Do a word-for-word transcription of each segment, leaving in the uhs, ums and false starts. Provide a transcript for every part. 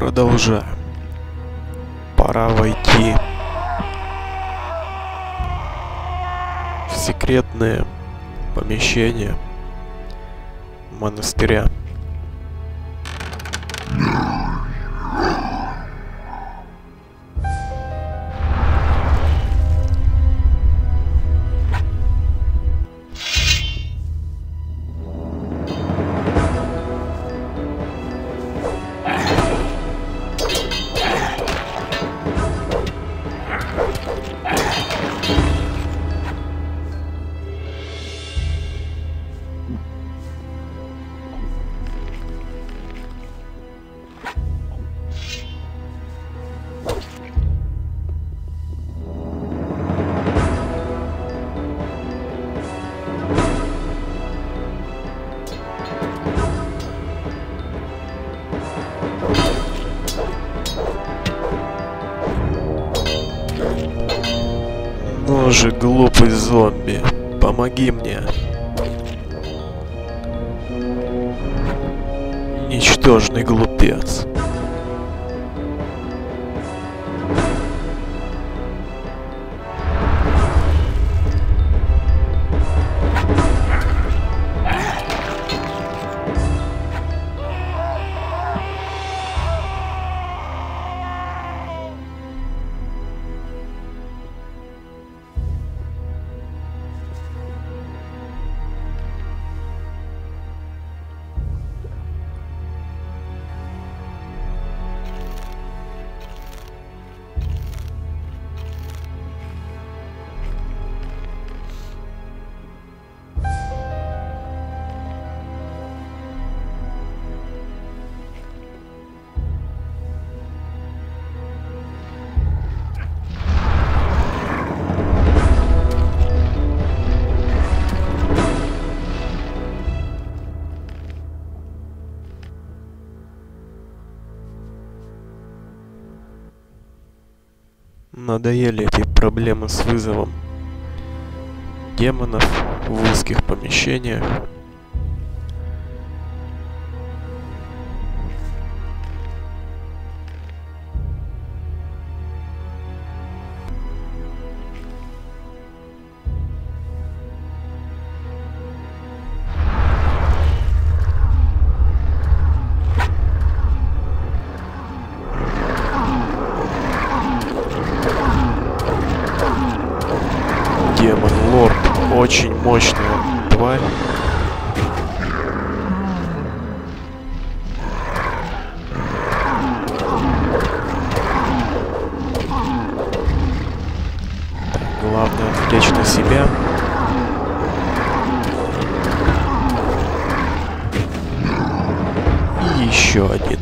Продолжаем. Пора войти в секретные помещения монастыря. Ну же, глупый зомби, помоги мне. Ничтожный глупец. Надоели эти проблемы с вызовом демонов в узких помещениях. Демон-лорд, очень мощная тварь. Главное отвлечь на себя. И еще один.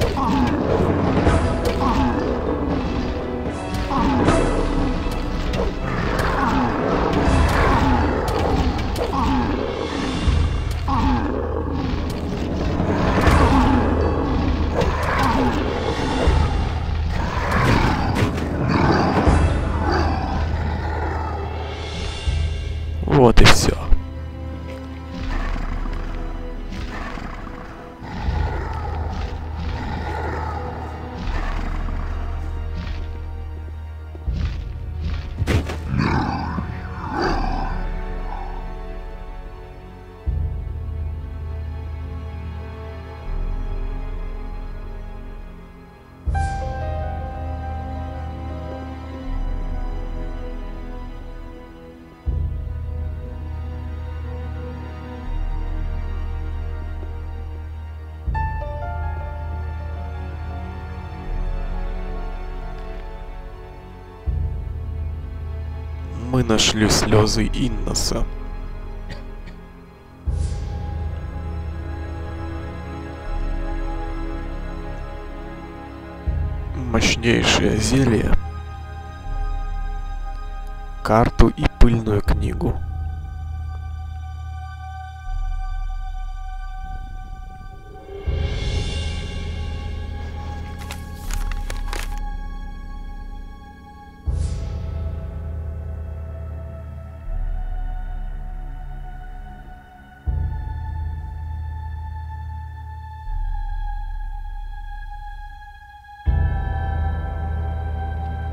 Вот и все. Мы нашли слезы Инноса. Мощнейшее зелье, карту и пыльную книгу.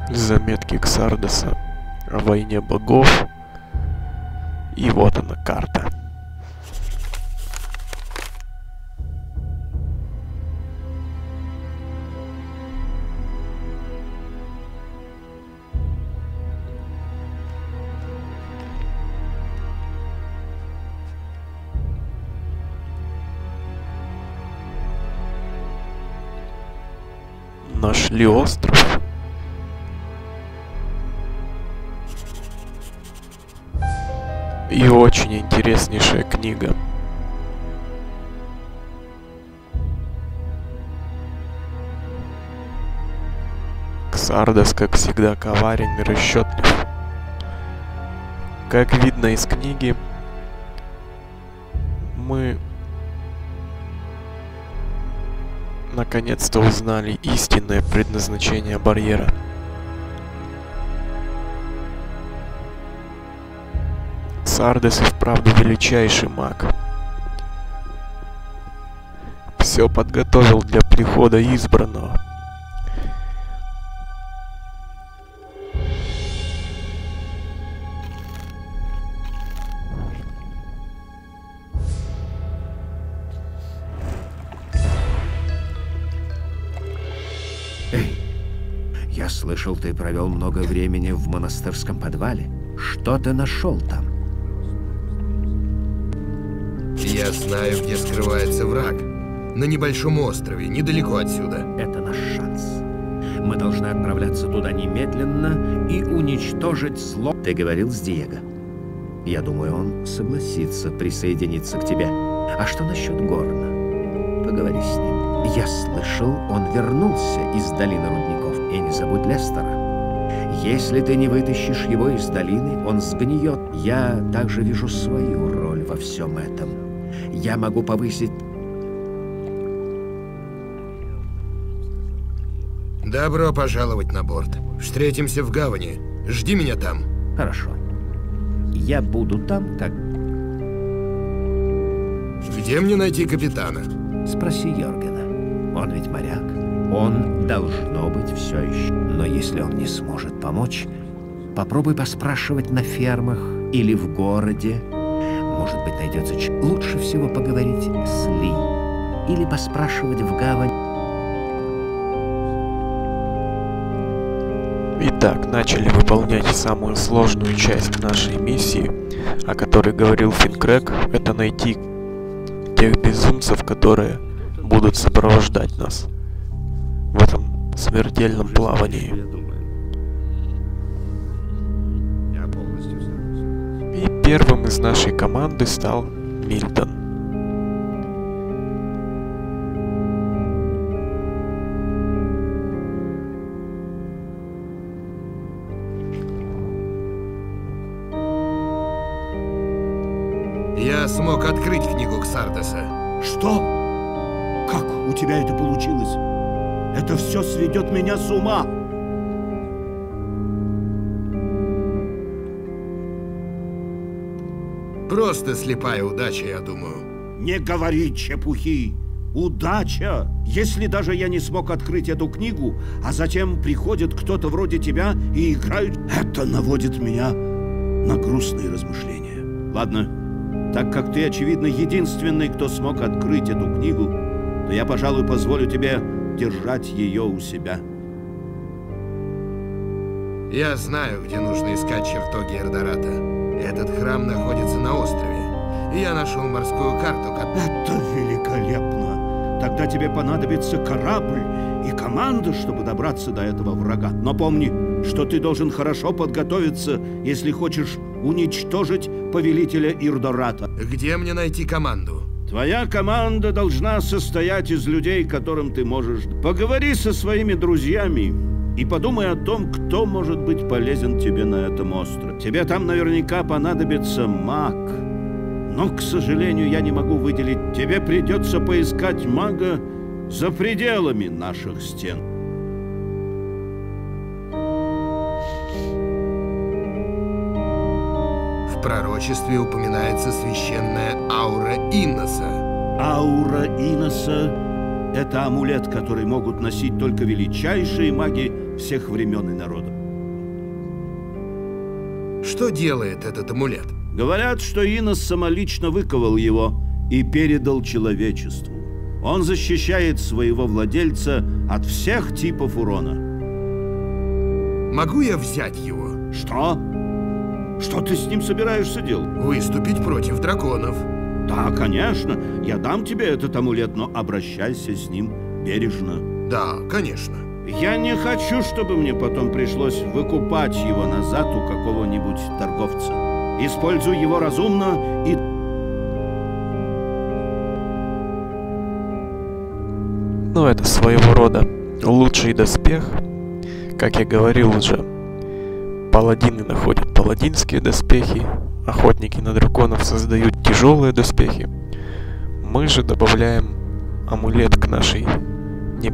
Заметки Ксардоса о войне богов. И вот она, карта. Нашли остров. И очень интереснейшая книга. Ксардос, как всегда, коварен и расчетлив. Как видно из книги, мы наконец-то узнали истинное предназначение барьера. Ксардос и вправду величайший маг. Все подготовил для прихода избранного. Эй, я слышал, ты провел много времени в монастырском подвале. Что ты нашел там? Я знаю, где скрывается враг. На небольшом острове, недалеко отсюда. Это наш шанс. Мы должны отправляться туда немедленно и уничтожить зло. Ты говорил с Диего. Я думаю, он согласится присоединиться к тебе. А что насчет Горна? Поговори с ним. Я слышал, он вернулся из долины рудников. И не забудь Лестера. Если ты не вытащишь его из долины, он сгниет. Я также вижу свою роль во всем этом. Я могу повысить... Добро пожаловать на борт. Встретимся в гавани. Жди меня там. Хорошо. Я буду там, как... Где мне найти капитана? Спроси Йоргена. Он ведь моряк. Он должно быть все еще. Но если он не сможет помочь, попробуй поспрашивать на фермах или в городе. Может быть, найдется... Ч... Лучше всего поговорить с Ли. Или поспрашивать в гавань. Итак, начали выполнять самую сложную часть нашей миссии, о которой говорил Финкрэг. Это найти тех безумцев, которые будут сопровождать нас в этом смертельном плавании. И первым из нашей команды стал Мильтон. Я смог открыть книгу Ксардоса. Что? Как у тебя это получилось? Это все сведет меня с ума. Просто слепая удача, я думаю. Не говори чепухи. Удача. Если даже я не смог открыть эту книгу, а затем приходит кто-то вроде тебя и играют, это наводит меня на грустные размышления. Ладно, так как ты, очевидно, единственный, кто смог открыть эту книгу, то я, пожалуй, позволю тебе держать ее у себя. Я знаю, где нужно искать чертоги Эрдората. Этот храм находится на острове. И я нашел морскую карту. Это великолепно. Тогда тебе понадобится корабль и команда, чтобы добраться до этого врага. Но помни, что ты должен хорошо подготовиться, если хочешь уничтожить повелителя Эрдората. Где мне найти команду? Твоя команда должна состоять из людей, которым ты можешь... Поговори со своими друзьями и подумай о том, кто может быть полезен тебе на этом острове. Тебе там наверняка понадобится маг. Но, к сожалению, я не могу выделить. Тебе придется поискать мага за пределами наших стен. В пророчестве упоминается священная аура Инноса. Аура Инноса – это амулет, который могут носить только величайшие маги всех времен и народов. Что делает этот амулет? Говорят, что Инос самолично выковал его и передал человечеству. Он защищает своего владельца от всех типов урона. Могу я взять его? Что? Что ты с ним собираешься делать? Выступить против драконов. Да, конечно. Я дам тебе этот амулет, но обращайся с ним бережно. Да, конечно. Я не хочу, чтобы мне потом пришлось выкупать его назад у какого-нибудь торговца. Используй его разумно и... Ну, это своего рода лучший доспех. Как я говорил уже, паладины находят паладинские доспехи, охотники на драконов создают тяжелые доспехи. Мы же добавляем амулет к нашей не...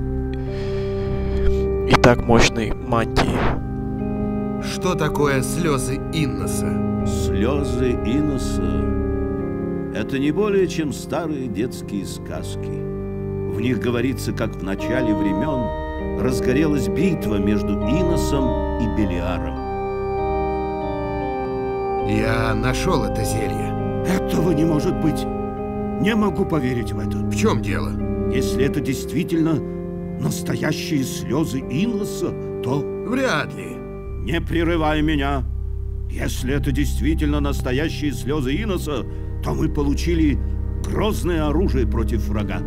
и так мощной мантии. Что такое слезы Инноса? Слезы Иноса — это не более чем старые детские сказки. В них говорится, как в начале времен разгорелась битва между Иносом и Белиаром. Я нашел это зелье. Этого не может быть. Не могу поверить в это. В чем дело? Если это действительно настоящие слезы Иноса, то... Вряд ли. Не прерывай меня. Если это действительно настоящие слезы Иноса, то мы получили грозное оружие против врага.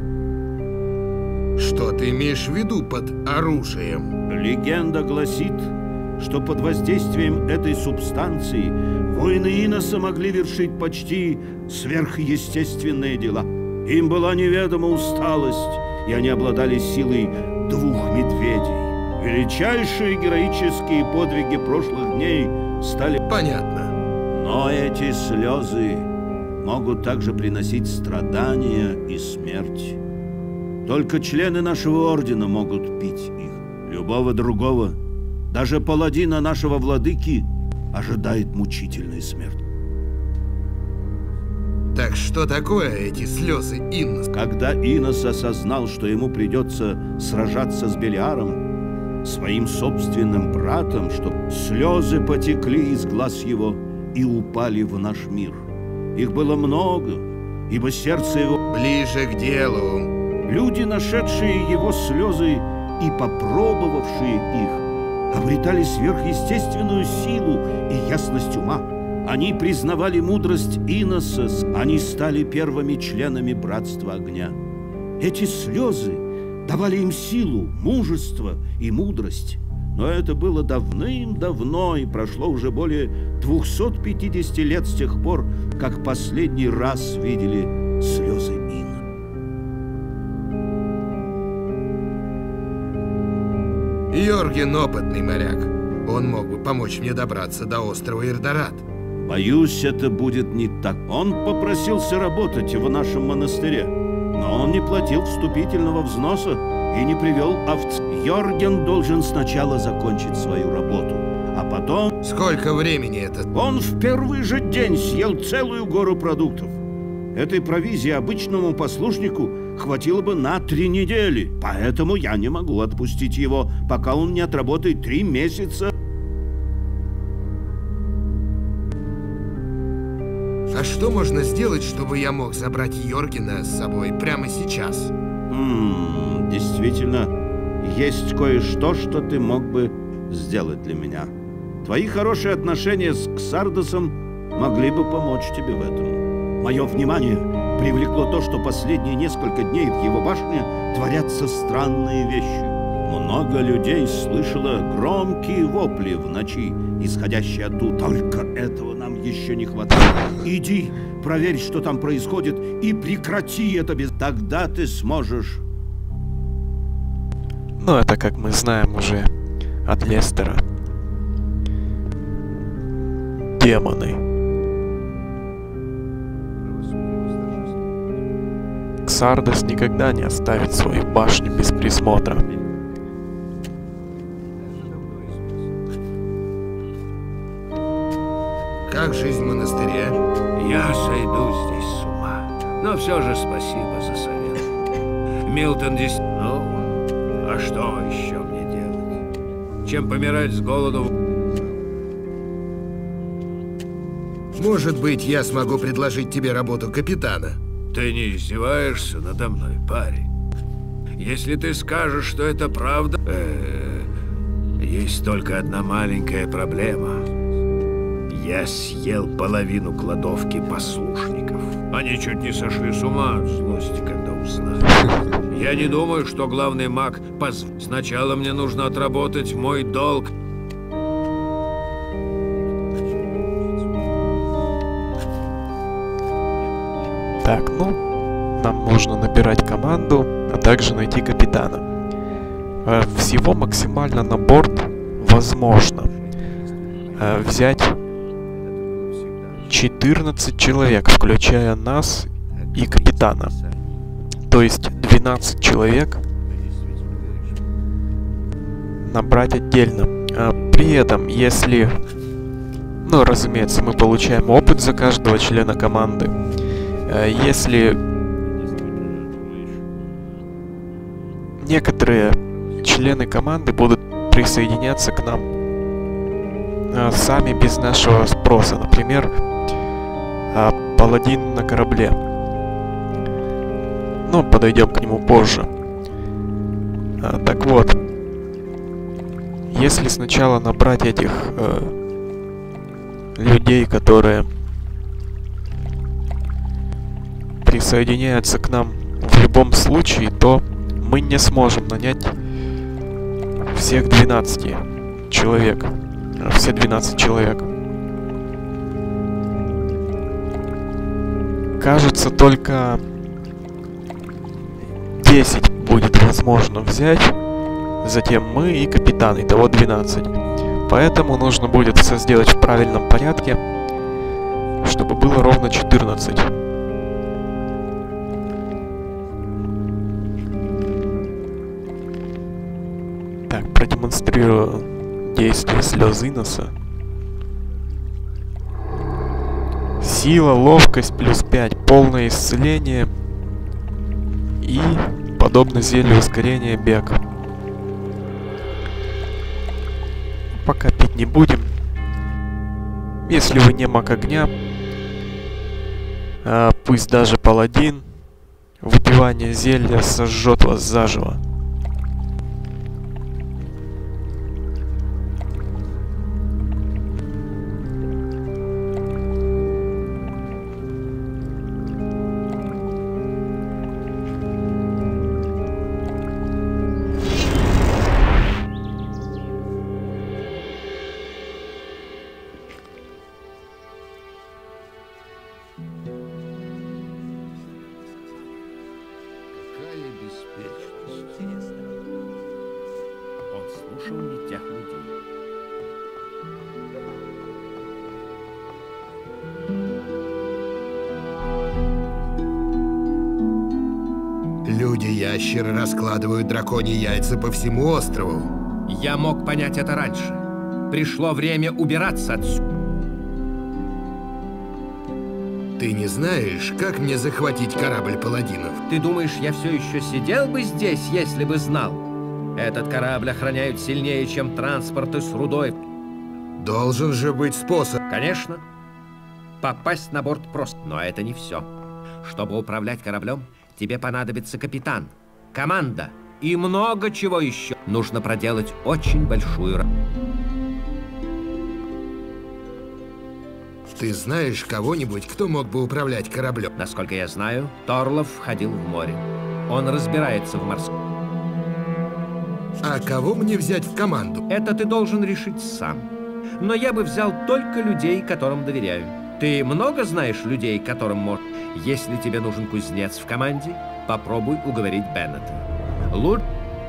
Что ты имеешь в виду под оружием? Легенда гласит, что под воздействием этой субстанции воины Иноса могли вершить почти сверхъестественные дела. Им была неведома усталость, и они обладали силой двух медведей. Величайшие героические подвиги прошлых дней стали... Понятно. Но эти слезы могут также приносить страдания и смерть. Только члены нашего ордена могут пить их. Любого другого, даже паладина нашего владыки, ожидает мучительная смерть. Так что такое эти слезы Инноса? Когда Инос осознал, что ему придется сражаться с Белиаром, своим собственным братом, что слезы потекли из глаз его и упали в наш мир. Их было много, ибо сердце его... Ближе к делу. Люди, нашедшие его слезы и попробовавшие их, обретали сверхъестественную силу и ясность ума. Они признавали мудрость Иноса, они стали первыми членами Братства Огня. Эти слезы давали им силу, мужество и мудрость. Но это было давным-давно, и прошло уже более двухсот пятидесяти лет с тех пор, как последний раз видели слезы Иноса. Йорген опытный моряк. Он мог бы помочь мне добраться до острова Эрдорат. Боюсь, это будет не так. Он попросился работать в нашем монастыре, но он не платил вступительного взноса и не привел овц. Йорген должен сначала закончить свою работу, а потом... Сколько времени это? Он в первый же день съел целую гору продуктов. Этой провизии обычному послушнику хватило бы на три недели, поэтому я не могу отпустить его, пока он не отработает три месяца. А что можно сделать, чтобы я мог забрать Йоргена с собой прямо сейчас? М-м, действительно, есть кое-что, что ты мог бы сделать для меня. Твои хорошие отношения с Ксардосом могли бы помочь тебе в этом. Мое внимание привлекло то, что последние несколько дней в его башне творятся странные вещи. Много людей слышало громкие вопли в ночи, исходящие оттуда. Только этого нам еще не хватает. Иди, проверь, что там происходит, и прекрати это без... Тогда ты сможешь... Ну, это, как мы знаем уже от Лестера. Демоны. Ксардос никогда не оставит свою башню без присмотра. Как жизнь в монастыре? Я сойду здесь с ума. Но все же спасибо за совет. Милтон здесь... Ну, а что еще мне делать? Чем помирать с голоду? Может быть, я смогу предложить тебе работу капитана? Ты не издеваешься надо мной, парень? Если ты скажешь, что это правда, э, есть только одна маленькая проблема. Я съел половину кладовки послушников. Они чуть не сошли с ума от злости, когда узнали. Я не думаю, что главный маг поз... Сначала мне нужно отработать мой долг. Так, ну, нам нужно набирать команду, а также найти капитана. Э, Всего максимально на борт возможно э, взять четырнадцать человек, включая нас и капитана. То есть двенадцать человек набрать отдельно. А при этом, если, ну, разумеется, мы получаем опыт за каждого члена команды. А если некоторые члены команды будут присоединяться к нам а, сами без нашего спроса, например, а, паладин на корабле. Ну, подойдем к нему позже. А, так вот, если сначала набрать этих э, людей, которые присоединяются к нам в любом случае, то мы не сможем нанять всех двенадцать человек. Все двенадцать человек. Кажется, только десять будет возможно взять. Затем мы и капитан, итого двенадцать. Поэтому нужно будет все сделать в правильном порядке, чтобы было ровно четырнадцать. Так, продемонстрирую действие слез Иноса. Сила, ловкость плюс пять, полное исцеление и, подобно зелью ускорения, бег. Пока пить не будем. Если вы не маг огня, а пусть даже паладин, выпивание зелья сожжет вас заживо. Он слушал не тех людей. Люди-ящеры раскладывают драконьи яйца по всему острову. Я мог понять это раньше. Пришло время убираться отсюда. Ты не знаешь, как мне захватить корабль паладинов? Ты думаешь, я все еще сидел бы здесь, если бы знал? Этот корабль охраняют сильнее, чем транспорты с рудой. Должен же быть способ. Конечно. Попасть на борт просто. Но это не все. Чтобы управлять кораблем, тебе понадобится капитан, команда и много чего еще. Нужно проделать очень большую работу. Ты знаешь кого-нибудь, кто мог бы управлять кораблем? Насколько я знаю, Торлов входил в море. Он разбирается в морском. А кого мне взять в команду? Это ты должен решить сам. Но я бы взял только людей, которым доверяю. Ты много знаешь людей, которым можешь... Если тебе нужен кузнец в команде, попробуй уговорить Беннета. Лучше...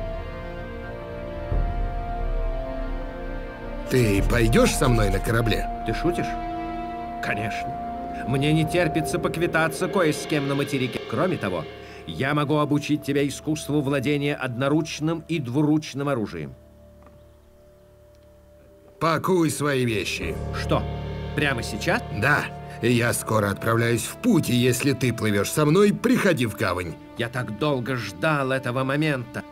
Ты пойдешь со мной на корабле? Ты шутишь? Конечно. Мне не терпится поквитаться кое с кем на материке. Кроме того, я могу обучить тебя искусству владения одноручным и двуручным оружием. Пакуй свои вещи. Что, прямо сейчас? Да, я скоро отправляюсь в путь, и если ты плывешь со мной, приходи в гавань. Я так долго ждал этого момента.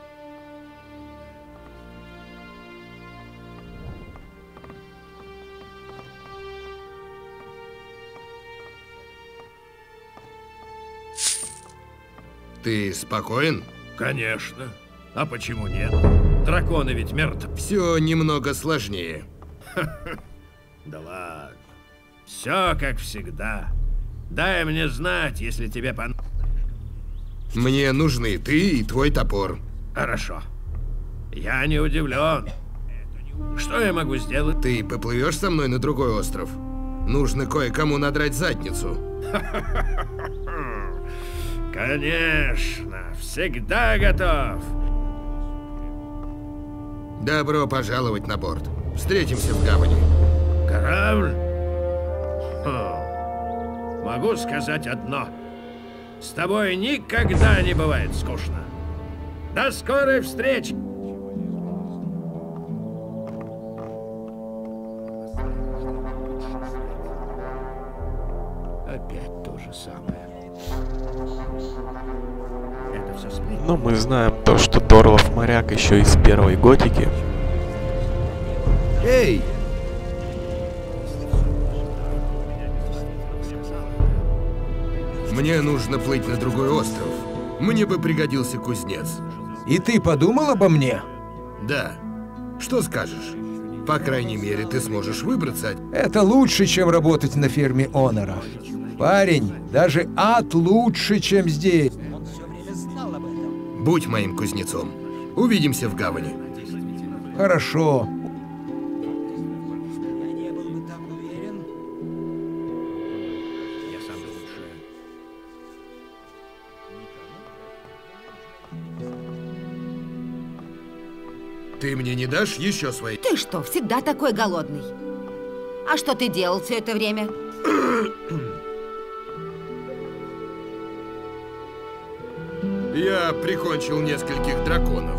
Ты спокоен? Конечно. А почему нет? Драконы ведь мертвы. Все немного сложнее. Да ладно. Все как всегда. Дай мне знать, если тебе понравится. Мне нужны ты и твой топор. Хорошо. Я не удивлен. Что я могу сделать? Ты поплывешь со мной на другой остров? Нужно кое-кому надрать задницу. Конечно. Всегда готов. Добро пожаловать на борт. Встретимся в гавани. Корабль? Хм. Могу сказать одно. С тобой никогда не бывает скучно. До скорой встречи! Опять то же самое. Это все сплетни. Но мы знаем то, что Торлов моряк еще из первой готики. Эй! Мне нужно плыть на другой остров. Мне бы пригодился кузнец. И ты подумал обо мне? Да. Что скажешь? По крайней мере, ты сможешь выбраться от... Это лучше, чем работать на ферме Онора. Парень, даже ад лучше, чем здесь. Будь моим кузнецом. Увидимся в гавани. Хорошо. Ты мне не дашь еще свои... Ты что, всегда такой голодный? А что ты делал все это время? Я прикончил нескольких драконов.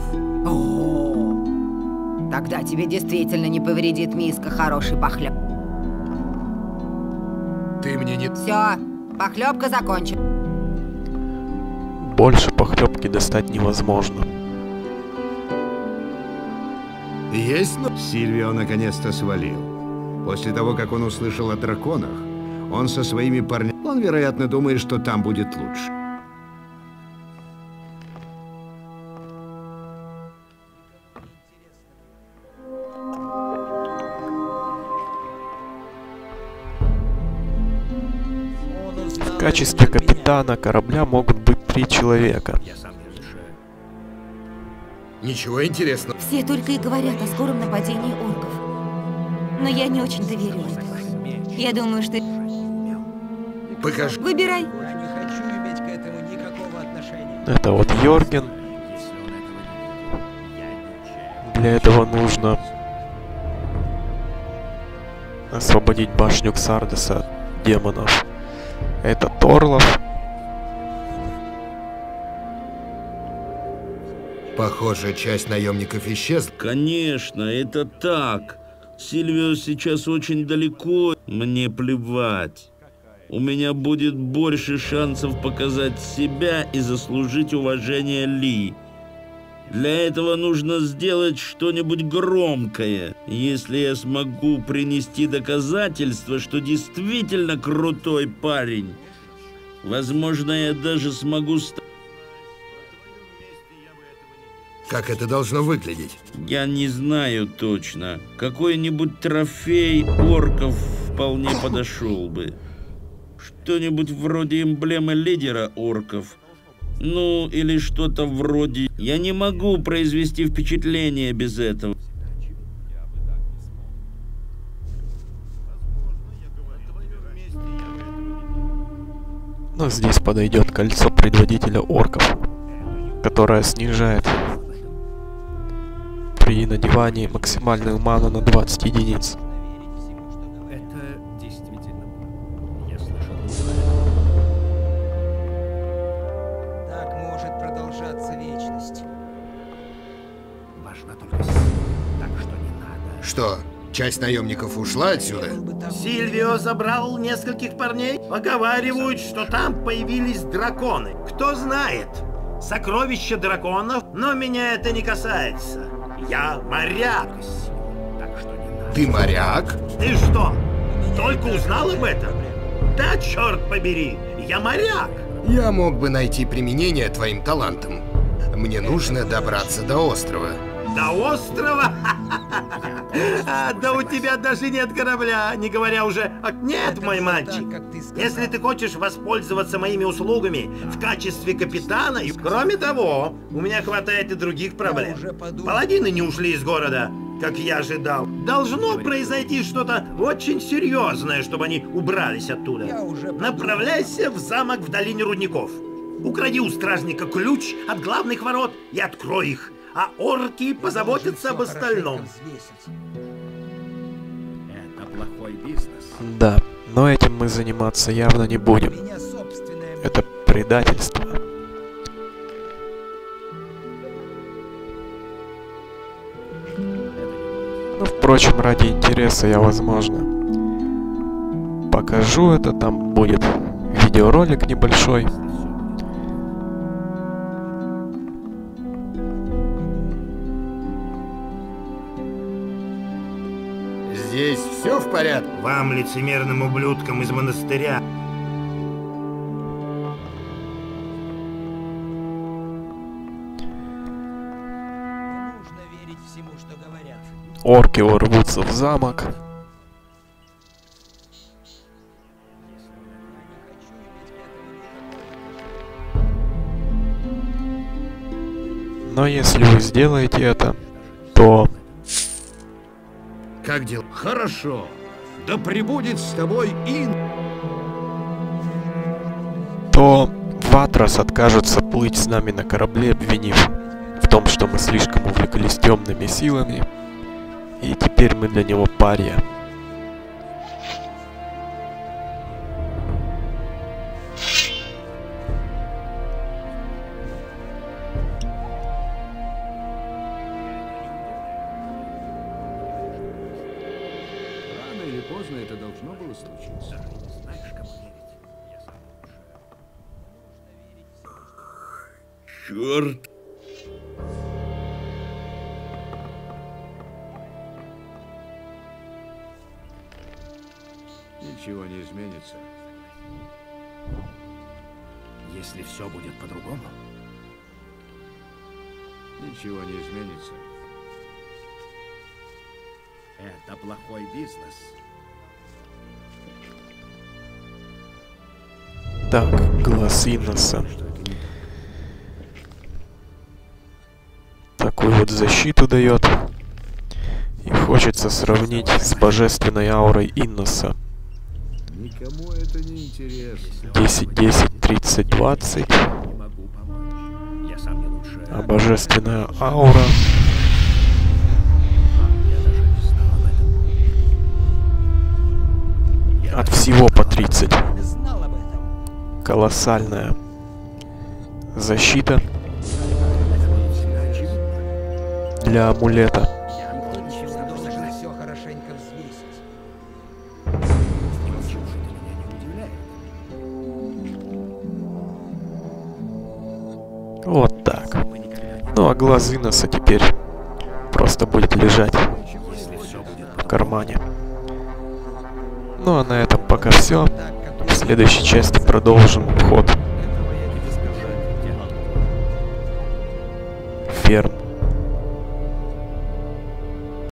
О, тогда тебе действительно не повредит миска хороший похлеб. Ты мне не... Все, похлебка закончена. Больше похлебки достать невозможно. Есть, но... Сильвио наконец-то свалил. После того, как он услышал о драконах, он со своими парнями... Он, вероятно, думает, что там будет лучше. В качестве капитана корабля могут быть три человека. Я сам не решаю. Ничего интересного. Все только и говорят о скором нападении орков. Но я не очень доверяю. Я думаю, что... Покажи. Выбирай. Я не хочу иметь к этому никакого отношения. Это вот Йорген. Для этого нужно освободить башню Ксардеса от демонов. Это Торлов. Похоже, часть наемников исчезла. Конечно, это так. Сильвио сейчас очень далеко. Мне плевать. У меня будет больше шансов показать себя и заслужить уважение Ли. Для этого нужно сделать что-нибудь громкое. Если я смогу принести доказательства, что действительно крутой парень, возможно, я даже смогу стать... Как это должно выглядеть? Я не знаю точно. Какой-нибудь трофей орков вполне подошел бы. Что-нибудь вроде эмблемы лидера орков. Ну, или что-то вроде... Я не могу произвести впечатление без этого. Но здесь подойдет кольцо предводителя орков, которое снижает при надевании максимальную ману на двадцать единиц. Это действительно. Я слышал. Так может продолжаться вечность. Важна только сила. Так что не надо. Что, часть наемников ушла отсюда? Сильвио забрал нескольких парней. Поговаривают, что там появились драконы. Кто знает? Сокровища драконов, но меня это не касается. Я моряк. Так что не надо. Ты моряк? Ты что, только узнал об этом? Да, черт побери, я моряк. Я мог бы найти применение твоим талантам. Мне нужно добраться до острова. До острова? Да у тебя даже нет корабля, не говоря уже... Нет, мой мальчик. Если ты хочешь воспользоваться моими услугами в качестве капитана... Кроме того, у меня хватает и других проблем. Паладины не ушли из города, как я ожидал. Должно произойти что-то очень серьезное, чтобы они убрались оттуда. Направляйся в замок в долине рудников. Укради у стражника ключ от главных ворот и открой их. А орки позаботятся об остальном. Это плохой бизнес. Да, но этим мы заниматься явно не будем. Это предательство. Ну, впрочем, ради интереса я, возможно, покажу это. Там будет видеоролик небольшой. Здесь все в порядке? Вам, лицемерным ублюдкам из монастыря. Орки ворвутся в замок. Но если вы сделаете это, то... Как дела? Хорошо. Да пребудет с тобой Ин... то Ватрас откажется плыть с нами на корабле, обвинив в том, что мы слишком увлеклись темными силами, и теперь мы для него пария. Рано или поздно это должно было случиться. Черт! Ничего не изменится. Если все будет по-другому, Ничего не изменится. это плохой бизнес. Так, глаз Инноса. Такую вот защиту дает. И хочется сравнить с божественной аурой Инноса. Никому это не интересно. десять, десять, тридцать, двадцать. Не могу помочь. Я сам не лучше. А божественная аура... Я даже не знал об этом. от всего по тридцать. Не знал об этом. Колоссальная защита для амулета. Должен все хорошенько взвесить. Ничего же это меня не удивляет. Вот так. Ну а глаз Инноса теперь просто будет лежать в кармане. Ну а на этом пока все. В следующей части продолжим ход ферм.